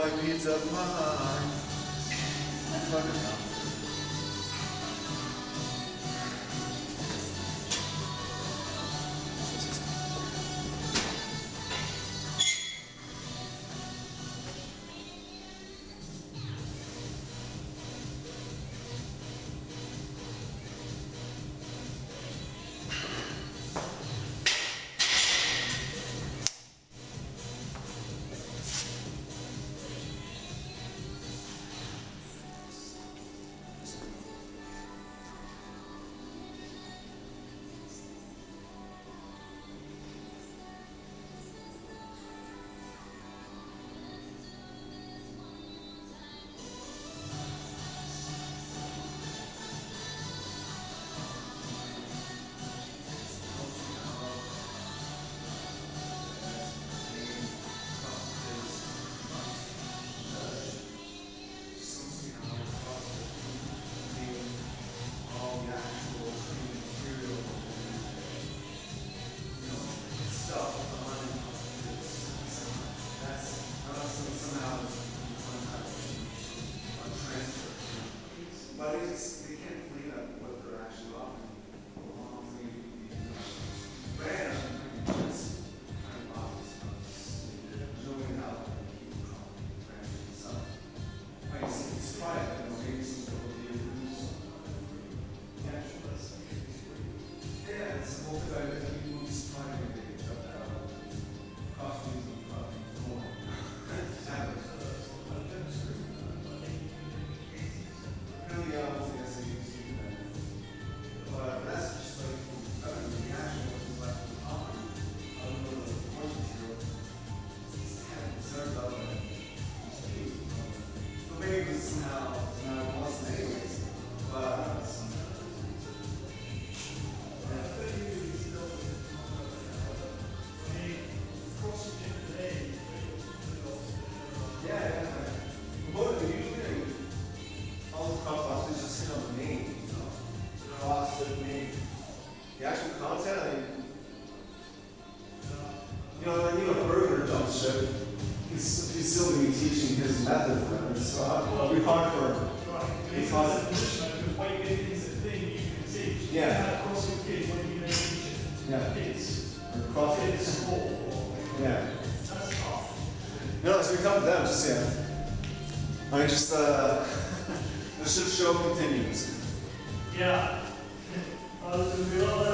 my pizza pie. But they can't clean up what they're actually offering. Brand, it's kind of obvious. There's no way how to keep the brand itself. I mean, it's private, you know, maybe some people do use. Yeah, yeah, it's multi-value. People use private, they cut out costumes and more. But that's just like, I don't know, the actual was like the common. I don't know the point zero. It's served up and it's cheap. So maybe it was somehow it wasn't anyways. But yeah. Both of you usually all the crop boxes just sit on the name, you know. Cross the name. The actual content, I mean, you know, when you a burger jump ship, he's still going to be teaching his method for it. So it'll be hard for because weight is a thing you can teach. Yeah. CrossFit kids, when you teach it. Yeah. Kids. Or CrossFit. Kids sport. Yeah. That's tough. No, it's going to come to them, just yeah. I mean, just the show continues. Yeah.